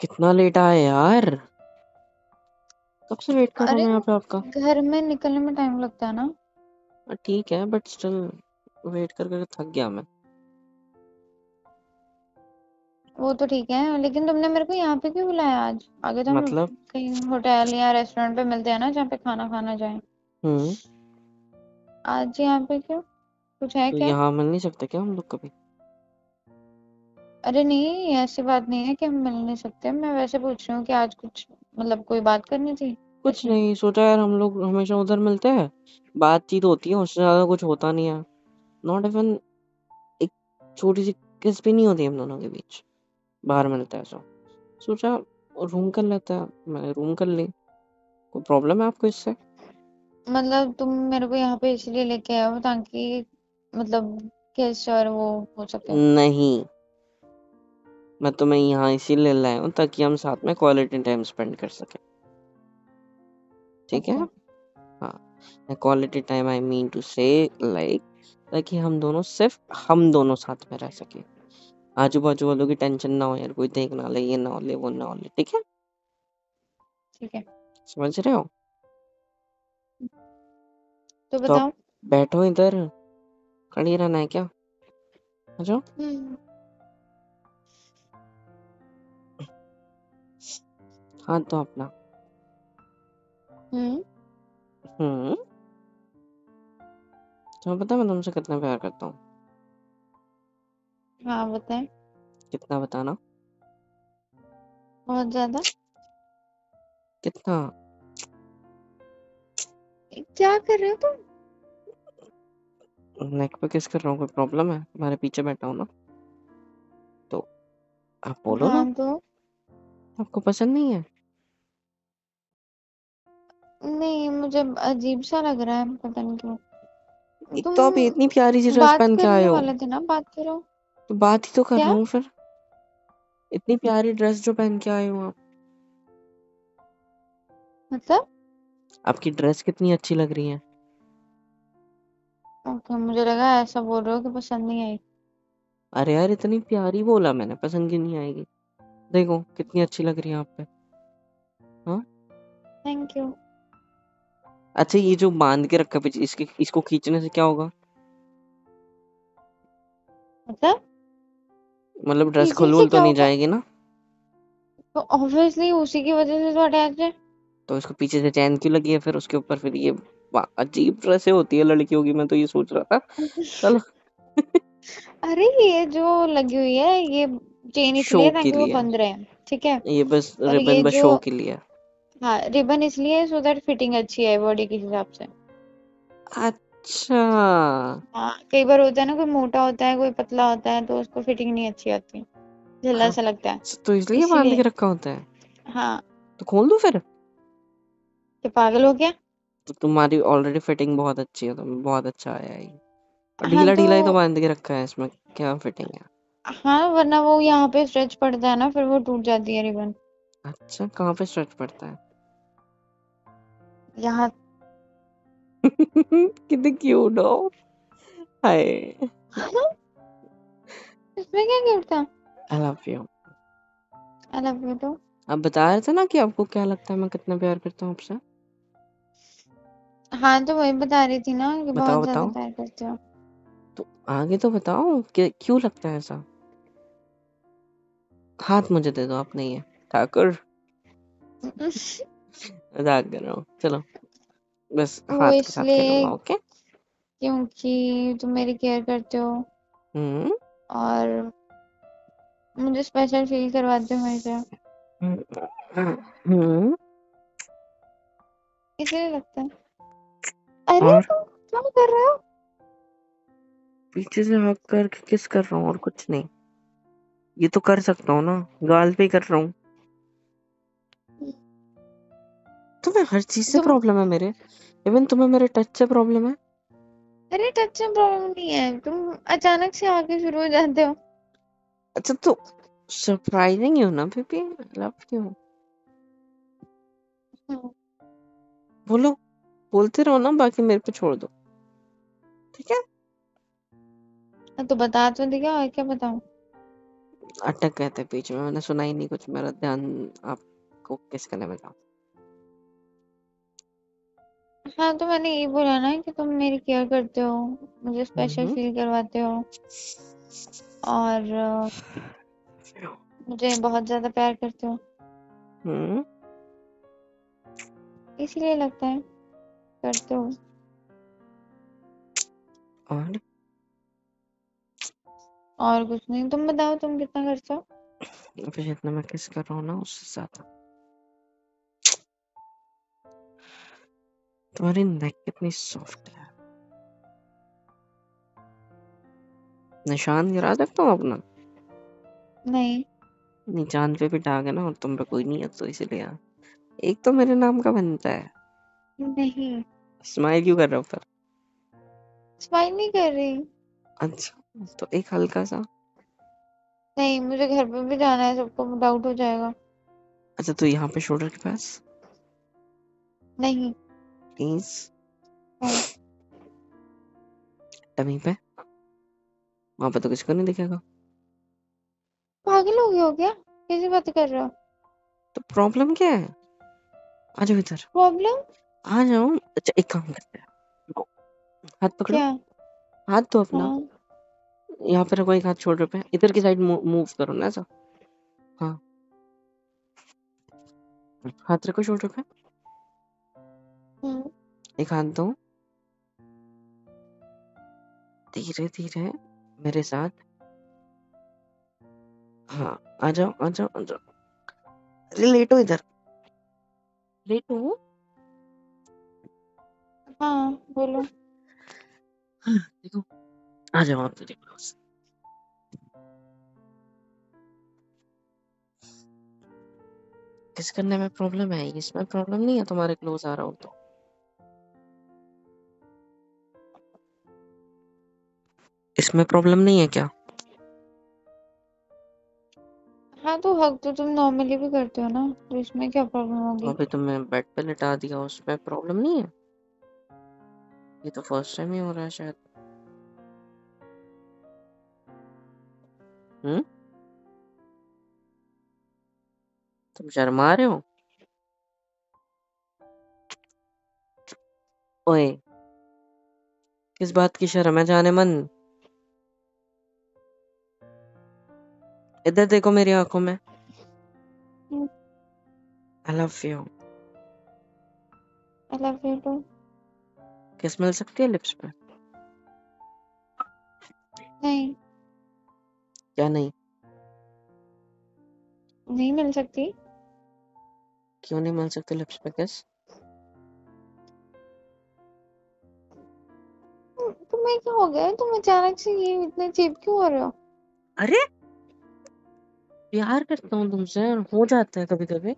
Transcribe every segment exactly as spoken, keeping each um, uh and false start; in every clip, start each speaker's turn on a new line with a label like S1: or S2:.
S1: कितना लेट आए यार, कब से वेट कर रहा हूँ
S2: अरे
S1: मैं यहाँ पे आपका।
S2: घर में निकलने में टाइम लगता है ना।
S1: ठीक है बट स्टिल वेट कर कर थक गया मैं।
S2: वो तो ठीक है, लेकिन तुमने मेरे को यहाँ पे क्यों बुलाया आज? आगे तो हम
S1: मतलब
S2: कहीं होटल या रेस्टोरेंट पे मिलते हैं ना, जहाँ पे खाना खाना जाए।
S1: हम्म
S2: आज यहाँ पे क्यों? कुछ है
S1: तो
S2: क्या?
S1: यहाँ मिल नहीं सकते क्या हम लोग कभी?
S2: अरे नहीं, ऐसी बात नहीं है कि हम मिल नहीं सकते। मैं वैसे पूछ रही हूँ कि आज कुछ मतलब कोई बात करनी थी
S1: कुछ
S2: इसलिए।
S1: नहीं सोचा यार, हम लोग हमेशा उधर मिलते हैं, बातचीत होती है, उससे ज्यादा कुछ होता नहीं है। नॉट इवन एक छोटी सी किस भी नहीं होती हम दोनों के बीच, बाहर मिलते हैं सो सोचा रूम कर लेते हैं, मैंने रूम कर ली। कोई प्रॉब्लम है आपको इससे?
S2: मतलब तुम मेरे को यहाँ पे इसलिए लेके आए हो ताकि मतलब किस और वो हो सके?
S1: नहीं, मैं तुम्हें यहाँ इसीलिए लाया हूँ ताकि हम साथ में क्वालिटी टाइम स्पेंड कर सके, ठीक है?
S2: ओके।
S1: हाँ, quality time I mean to say like, ताकि हम दोनों सिर्फ हम दोनों साथ में रह सके, आजू बाजू वालों की टेंशन ना हो यार, कोई देख ना ले, ये ना हो ले वो ना हो ले, ठीक है?
S2: ठीक है,
S1: समझ रहे हो?
S2: तो
S1: तो आप
S2: बताओ।
S1: बैठो इधर, खड़ी रहना है क्या? आ जाओ।
S2: हम्म।
S1: हाथ दो अपना।
S2: हम्म।
S1: हम्म तुम्हें पता है मैं तुमसे कितना प्यार करता हूँ?
S2: हाँ बताएं।
S1: कितना बताना?
S2: बहुत ज्यादा।
S1: कितना?
S2: क्या कर रहे हो तुम?
S1: नेक पे किस कर रहा हूँ, कोई प्रॉब्लम है? तुम्हारे पीछे बैठा हूँ ना, तो आप बोलो ना।
S2: हाँ तो
S1: आपको पसंद नहीं है?
S2: नहीं, मुझे अजीब सा लग रहा है, पता नहीं क्यों।
S1: एक तो आप इतनी प्यारी सी
S2: तुम
S1: ड्रेस
S2: बात
S1: पहन के आए
S2: करने
S1: हो,
S2: वाले थे ना, बात करो।
S1: तो बात ही तो कर रहा
S2: क्या
S1: हूँ फिर। इतनी प्यारी ड्रेस जो पहन के आए हो आप,
S2: मतलब?
S1: आपकी ड्रेस कितनी अच्छी लग रही है।
S2: ओके, मुझे लगा ऐसा बोल रहे हो कि पसंद नहीं आई।
S1: अरे यार इतनी प्यारी बोला मैंने, पसंद क्यों नहीं आएगी? देखो कितनी अच्छी लग रही है आप पे। हाँ,
S2: थैंक यू।
S1: अच्छा ये जो बांध के रखा पीछे, इसके इसको खींचने से क्या होगा?
S2: मतलब
S1: मतलब ड्रेस
S2: खींचने
S1: खुल
S2: से
S1: वुल तो
S2: क्या
S1: नहीं
S2: होगा?
S1: जाएगी ना?
S2: तो ऑब्वियसली उसी की वजह से तो अटैच है।
S1: तो इसको पीछे से चैन क्यों लगी है फिर उसके ऊपर? फिर ये वाह, अजीब ड्रेसें होती है लड़कियों की, मैं तो ये सोच रहा था। चलो।
S2: अरे ये जो लगी हुई है, ये चेन
S1: शो
S2: इसलिए
S1: के
S2: ताकि वो
S1: लिए,
S2: बंद रहे। ठीक है।
S1: ये बस
S2: और ये
S1: रिबन बस
S2: जो,
S1: शो के लिए।
S2: हाँ, रिबन इसलिए सो दैट फिटिंग अच्छी है बॉडी के हिसाब से।
S1: अच्छा,
S2: हाँ, कई बार होता है ना, कोई मोटा होता है कोई पतला होता है तो उसको फिटिंग नहीं अच्छी आती, ढीला सा लगता है।
S1: तो इसलिए बांध के
S2: इसीलिए।
S1: रखा होता है?
S2: हाँ।
S1: तो खोल दो फिर।
S2: ये पागल हो गया?
S1: तो तुम्हारी ऑलरेडी फिटिंग बहुत अच्छी है, तो बहुत अच्छा आया है ये। और
S2: हाँ
S1: ढीला
S2: तो,
S1: ढीला ही तो बांध के रखा है, इसमें क्या फिटिंग है?
S2: हाँ वरना वो यहाँ पे स्ट्रेच पड़ता है ना, फिर वो टूट जाती है रिबन।
S1: अच्छा, कहाँ पे स्ट्रेच पड़ता है?
S2: यहाँ।
S1: कितनी क्यूट हो। हाय,
S2: इसमें क्या गिरता?
S1: I love you.
S2: I love you too.
S1: आप बता रहे थे ना कि आपको क्या लगता है मैं कितना प्यार करता हूँ आपसे।
S2: हाँ तो वही बता रही थी ना कि
S1: बताओ
S2: बहुत ज्यादा
S1: बताओ,
S2: प्यार करते हो।
S1: तो आगे तो बताओ कि क्यों लगता है ऐसा। हाथ मुझे दे दो, आप नहीं है ठाकुर। मजाक कर रहा हूँ, चलो बस
S2: वो
S1: हाथ के साथ
S2: इसलिए
S1: खेलूंगा, ओके?
S2: क्योंकि तुम मेरी केयर करते हो
S1: हम्म
S2: और मुझे स्पेशल फील करवाते हो हमेशा,
S1: हम्म
S2: इसलिए लगता है। अरे
S1: और
S2: तुम क्या कर रहे हो?
S1: पीछे से हक करके किस कर रहा हूँ, और कुछ नहीं। ये तो कर सकता हूँ ना, गाल पे ही कर रहा हूँ। तुम्हें हर चीज से
S2: तुम,
S1: प्रॉब्लम है मेरे, इवन तुम्हें मेरे टच से प्रॉब्लम है।
S2: अरे टच में प्रॉब्लम नहीं है, तुम अचानक से आके शुरू हो जाते हो।
S1: अच्छा तो सरप्राइजिंग यू ना बेबी, लव यू।
S2: हम्म,
S1: बोलो, बोलते रहो ना, बाकी मेरे पे छोड़ दो, ठीक है?
S2: तो बता तो दिया, और क्या बताऊं?
S1: अटक गए थे बीच में, मैंने सुना ही नहीं कुछ, मेरा ध्यान आपको किस करने में था।
S2: हाँ तो मैंने यही बोला ना कि तुम मेरी केयर करते हो, मुझे स्पेशल
S1: हम्म
S2: फील करवाते हो और अ, मुझे बहुत ज्यादा प्यार करते हो,
S1: हम्म
S2: इसीलिए लगता है करते हो।
S1: और
S2: और कुछ नहीं, तुम बताओ तुम कितना करते हो।
S1: फिर जितना मैं किस कर रहा हूँ ना उससे ज्यादा। तुम्हारी नेक कितनी सॉफ्ट है। निशान गिरा सकता हूँ अपना?
S2: नहीं
S1: नहीं, चांद पे भी दाग है ना, और तुम पे कोई नहीं है, तो इसीलिए एक तो मेरे नाम का बनता है।
S2: नहीं,
S1: स्माइल क्यों कर रहे हो फिर?
S2: स्माइल नहीं कर रही।
S1: अच्छा, तो एक हल्का सा।
S2: नहीं, मुझे घर पे भी जाना है, सबको डाउट हो जाएगा।
S1: अच्छा, तो यहाँ पे शोल्डर के पास
S2: नहीं।
S1: प्लीज।
S2: हाँ।
S1: टमी पे, वहां पे तो किसको नहीं दिखेगा।
S2: पागल हो गए हो क्या, कैसी बात कर रहे हो।
S1: तो प्रॉब्लम क्या है? आ जाओ इधर,
S2: प्रॉब्लम
S1: आ जाओ। अच्छा, एक काम करते हैं, रुको, हाथ पकड़ो,
S2: क्या।
S1: हाथ दो अपना।
S2: हाँ।
S1: यहाँ पे रखो, एक हाथ शोल्डर पे, इधर की साइड मूव करो ना ऐसा। हाँ, हाथ रखो शोल्डर पे,
S2: हम्म।
S1: एक हाथ दो, धीरे धीरे मेरे साथ। हाँ, आ जाओ आ जाओ आ जाओ। अरे लेटो इधर, लेटो।
S2: हाँ बोलो।
S1: हाँ, देखो, आ जाओ आप मेरे पास। किस करने में प्रॉब्लम है? इसमें प्रॉब्लम नहीं है, तुम्हारे क्लोज आ रहा हूँ तो। इसमें प्रॉब्लम नहीं है क्या?
S2: हाँ तो हक तो तुम नॉर्मली भी करते हो ना, तो इसमें क्या प्रॉब्लम
S1: तो
S2: होगी।
S1: अभी तुमने बेड पे लिटा दिया, उसमें प्रॉब्लम नहीं है? ये तो फर्स्ट टाइम ही हो रहा है शायद। हम्म तुम शर्मा रहे हो? ओए, किस बात की शर्म है जाने मन? इधर देखो मेरी आंखों में। I love you.
S2: I love you too.
S1: Kiss मिल सकती है लिप्स पे?
S2: नहीं,
S1: क्या नहीं?
S2: नहीं मिल सकती।
S1: क्यों नहीं मिल सकती लिप्स पे किस?
S2: तुम- तुम्हें क्या हो गया है? तुम अचानक से ये इतने चीप क्यों हो रहे हो।
S1: अरे, प्यार करता हूँ तुमसे, और हो जाता है कभी कभी।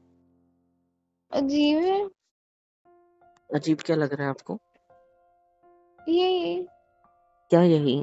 S2: अजीब है।
S1: अजीब क्या लग रहा है आपको?
S2: ये ये
S1: क्या यही?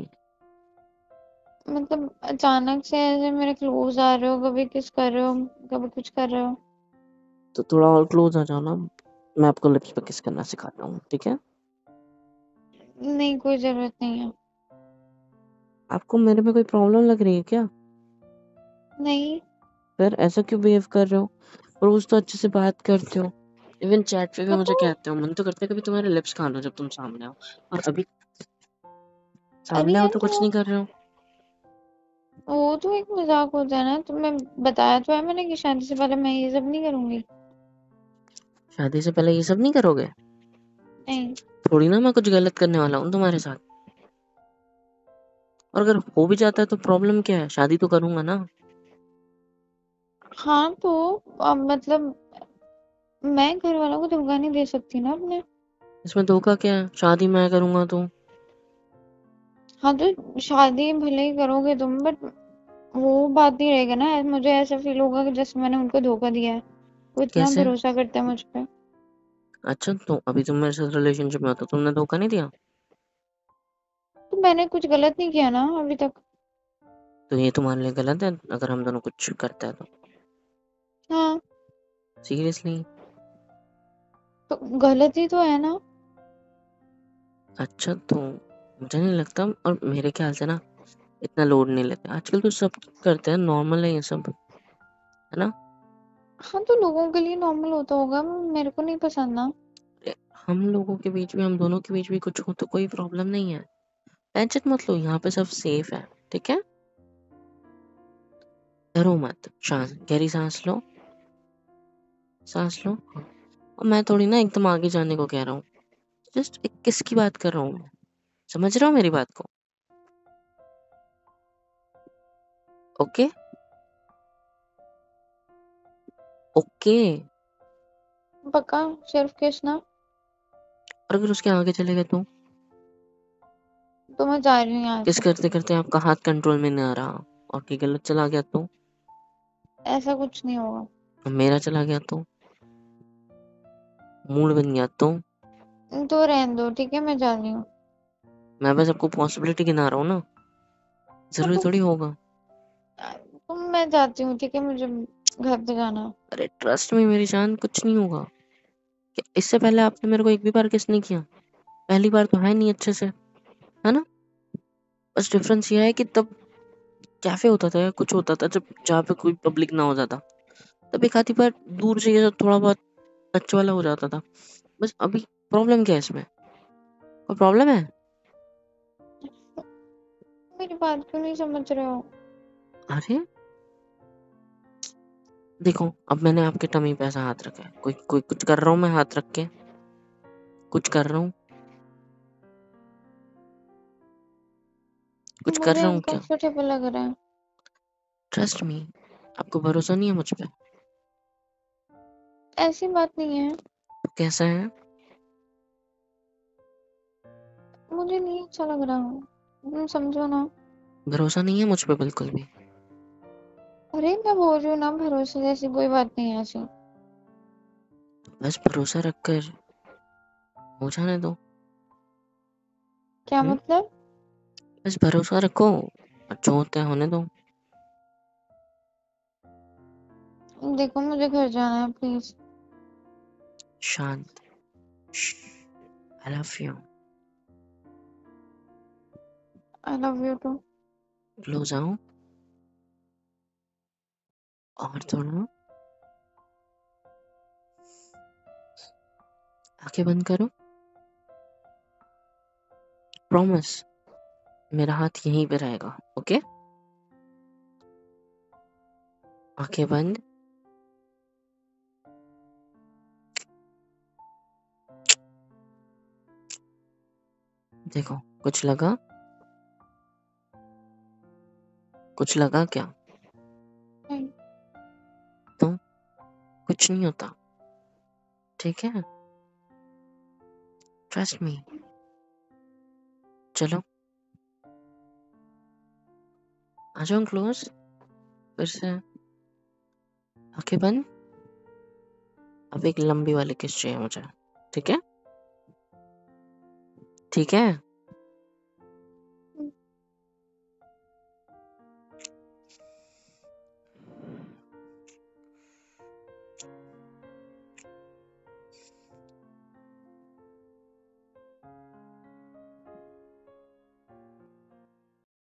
S2: मतलब अचानक से ऐसे मेरे क्लोज आ रहे हो, कभी किस कर रहे हो, कभी कुछ कर रहे हो।
S1: तो थोड़ा और क्लोज आ जाओ ना, मैं आपको लिप्स पे किस करना सिखाता हूँ, ठीक है?
S2: नहीं, कोई जरूरत नहीं है।
S1: आपको मेरे में कोई प्रॉब्लम लग रही है क्या?
S2: नहीं।
S1: फिर ऐसा क्यों बिहेव कर रहे हो? रोज तो अच्छे से बात करते हो, इवन चैट पे भी मुझे
S2: तो
S1: कहते हो, मन तो करता है कभी तुम्हारे लिप्स खा लो जब तुम सामने आओ, और अभी
S2: अरे
S1: सामने आओ
S2: यार
S1: तो
S2: तो
S1: कुछ नहीं कर रहे हो।
S2: वो तो एक मजाक होता है ना, तुम्हें बताया तो है मैंने कि शादी से पहले मैं ये सब नहीं करूंगी।
S1: शादी से पहले ये सब नहीं करोगे?
S2: नहीं।
S1: थोड़ी ना मैं कुछ गलत करने वाला हूँ तुम्हारे साथ। और अगर हो भी जाता है तो प्रॉब्लम क्या है, शादी तो करूंगा ना।
S2: हाँ तो अब मतलब मैं घर वालों को धोखा नहीं दे सकती ना अपने।
S1: इसमें धोखा क्या है, शादी मैं करूंगा तो।
S2: हाँ तो शादी भले ही करोगे तुम, बट वो बात नहीं रहेगा ना, मुझे ऐसा फील होगा कि जैसे मैंने उनको धोखा दिया है। वो इतना
S1: कैसे?
S2: भरोसा करते हैं मुझ पे।
S1: अच्छा, तो अभी तुम मेरे साथ रिलेशनशिप में हो तो तुमने धोखा नहीं दिया?
S2: तो मैंने कुछ गलत नहीं किया ना अभी तक।
S1: तो ये तुम्हारे लिए गलत है अगर हम दोनों कुछ करते हैं तो?
S2: हाँ
S1: सीरियसली?
S2: तो गलत ही तो है ना।
S1: अच्छा, तो मुझे नहीं लगता, और मेरे ख्याल से ना, इतना लोड नहीं लेते। आजकल तो सब करते हैं, नॉर्मल है ये सब, है ना।
S2: हाँ तो लोगों के लिए नॉर्मल होता होगा, मेरे को नहीं पसंद ना।
S1: अरे, हम लोगों के बीच में, हम दोनों के बीच में कुछ हो तो कोई प्रॉब्लम नहीं है, टेंशन मत लो, यहाँ पे सब सेफ है, ठीक है। डरो मत, शांत गहरी सांस लो, सांस लो। हाँ। और मैं थोड़ी ना एकदम आगे जाने को कह रहा हूँ, जस्ट एक किस की बात कर रहा हूँ मैं, समझ रहा हूँ मेरी बात को। Okay okay.
S2: पक्का सिर्फ किस ना?
S1: और अगर उसके आगे चले गए तो?
S2: तो मैं जा रही हूँ यहाँ
S1: किस
S2: से।
S1: करते करते आपका हाथ कंट्रोल में नहीं आ रहा और की गलत चला गया तो?
S2: ऐसा कुछ नहीं होगा।
S1: और मेरा चला गया तो? मूड बन गया तो?
S2: तो रहने दो, ठीक है, मैं जा रही हूँ।
S1: मैं बस आपको पॉसिबिलिटी गिना रहा हूँ ना,
S2: हाँ
S1: जरूरी
S2: तो,
S1: थोड़ी होगा।
S2: तो मैं जाती हूँ, ठीक है, मुझे घर पे जाना है।
S1: अरे ट्रस्ट में मेरी जान, कुछ नहीं होगा। क्या इससे पहले आपने मेरे को एक भी बार किस नहीं किया? पहली बार तो है नहीं अच्छे से, है ना। बस डिफरेंस ये है कि तब कैफे होता था या कुछ होता था जब, जहाँ पे कोई पब्लिक ना हो जाता, तब एक आधी बार दूर से ये थोड़ा बहुत टच वाला हो जाता था। बस अभी प्रॉब्लम क्या है इसमें? कोई प्रॉब्लम है?
S2: मेरी बात क्यों नहीं समझ रहे हो?
S1: अरे देखो, अब मैंने आपके टमी पे ऐसा हाथ रखा है, कोई कोई कुछ कर रहा हूँ मैं हाथ रख के, कुछ कर रहा हूँ, कुछ कर
S2: मुझे
S1: रहा हूँ क्या?
S2: अनकंफर्टेबल लग रहा है।
S1: ट्रस्ट मी, आपको भरोसा नहीं है मुझ पे?
S2: ऐसी बात नहीं है,
S1: तो कैसा है?
S2: मुझे नहीं अच्छा लग रहा। तुम समझो ना।
S1: भरोसा नहीं है मुझ पे बिल्कुल भी?
S2: अरे मैं बोल रही हूँ ना, भरोसे जैसी कोई बात नहीं है ऐसी।
S1: बस भरोसा रख कर हो जाने दो।
S2: क्या
S1: हम्म
S2: मतलब?
S1: बस भरोसा रखो और जो होता है होने दो।
S2: देखो मुझे घर जाना है, प्लीज।
S1: शांत, I love you.
S2: I love you too.
S1: Close आओ, और थोड़ा, आंखें बंद करो, प्रॉमिस मेरा हाथ यहीं पे रहेगा, ओके। आंखें बंद। देखो, कुछ लगा? कुछ लगा क्या?
S2: नहीं।
S1: तो कुछ नहीं होता, ठीक है, ट्रस्ट मी। चलो आ जाओ क्लोज, फिर से आंखें बंद। अब एक लंबी वाली किस चाहिए मुझे, ठीक है, ठीक है।